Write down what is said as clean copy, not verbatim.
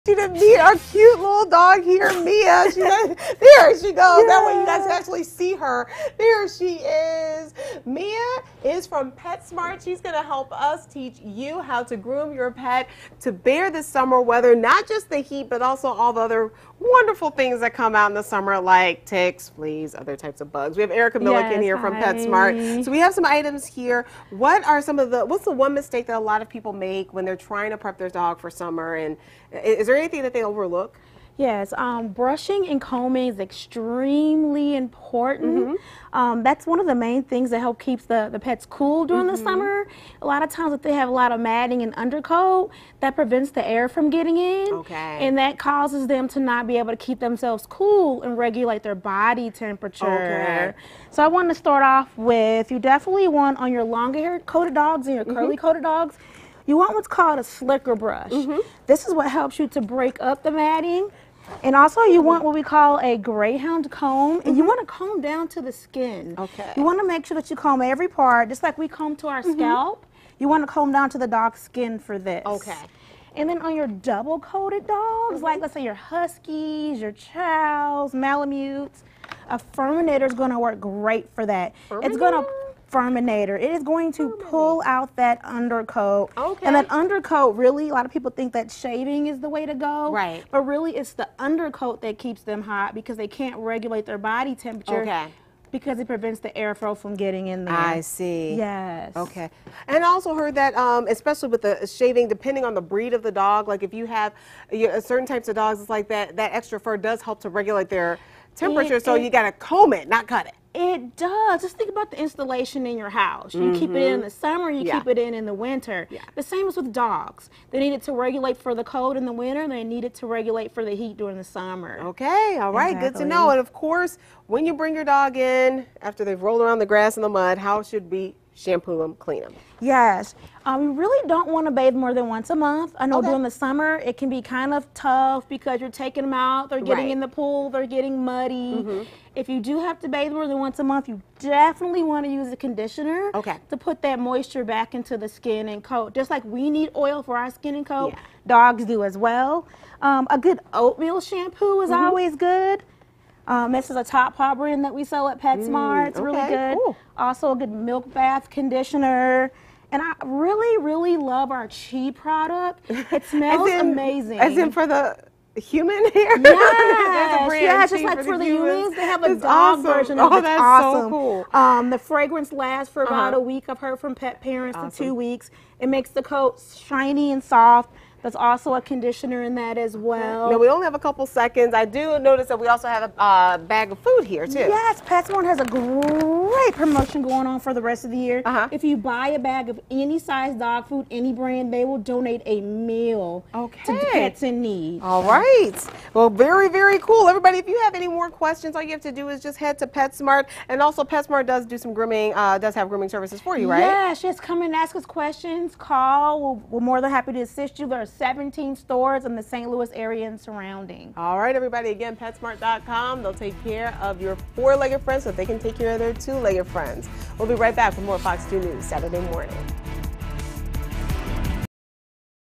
You to meet our cute little dog here, Mia. There she goes. That way you guys can actually see her. There she is. Mia is from PetSmart. She's going to help us teach you how to groom your pet to bear the summer weather, not just the heat, but also all the other wonderful things that come out in the summer, like ticks, fleas, other types of bugs. We have Erica Milliken here from PetSmart. So we have some items here. What's the one mistake that a lot of people make when they're trying to prep their dog for summer? And is there anything that they overlook? Yes, brushing and combing is extremely important. That's one of the main things that help keeps the pets cool during the summer. A lot of times if they have a lot of matting and undercoat, that prevents the air from getting in. And that causes them to not be able to keep themselves cool and regulate their body temperature. So I want to start off with, you definitely want on your longer hair coated dogs and your curly coated dogs, you want what's called a slicker brush. This is what helps you to break up the matting. And also you want what we call a greyhound comb, and you want to comb down to the skin. You want to make sure that you comb every part, just like we comb to our scalp. You want to comb down to the dog's skin for this. And then on your double coated dogs, like let's say your Huskies, your Chows, Malamutes, a Furminator is going to work great for that. It's going to Furminator. It is going to pull out that undercoat. And that undercoat, really, a lot of people think that shaving is the way to go. But really, it's the undercoat that keeps them hot because they can't regulate their body temperature. Because it prevents the airflow from getting in there. I see. Yes. And I also heard that, especially with the shaving, depending on the breed of the dog, like if you have certain types of dogs, it's like that extra fur does help to regulate their temperature. So you got to comb it, not cut it. It does. Just think about the installation in your house. You keep it in the summer, you keep it in the winter. The same as with dogs. They need it to regulate for the cold in the winter, and they need it to regulate for the heat during the summer. All right, good to know. And of course, when you bring your dog in, after they've rolled around the grass and the mud, how should we shampoo them, clean them? Yes. You really don't want to bathe more than once a month. I know during the summer it can be kind of tough because you're taking them out, they're getting in the pool, they're getting muddy. If you do have to bathe more than once a month, you definitely want to use a conditioner to put that moisture back into the skin and coat. Just like we need oil for our skin and coat, dogs do as well. A good oatmeal shampoo is always good. This is a Top Paw brand that we sell at PetSmart. It's really good. Also a good milk bath conditioner. And I really, really love our Chi product. It smells amazing. As in for the human hair? Yes, just like for the humans, they have a dog version of it. That's awesome. So cool. The fragrance lasts for about a week. I've heard from pet parents to 2 weeks. It makes the coat shiny and soft. There's also a conditioner in that as well. Now, we only have a couple seconds. I do notice that we also have a bag of food here, too. Yes, PetSmart has a great promotion going on for the rest of the year. If you buy a bag of any size dog food, any brand, they will donate a meal to the pets in need. All right. Well, very, very cool. Everybody, if you have any more questions, all you have to do is just head to PetSmart. And also, PetSmart does do some grooming, does have grooming services for you, right? Yes, just come and ask us questions. Call. We're more than happy to assist you. There are 17 stores in the St. Louis area and surrounding. All right, everybody, again, PetSmart.com. They'll take care of your four-legged friends so they can take care of their two-legged friends. We'll be right back with more Fox 2 News Saturday morning.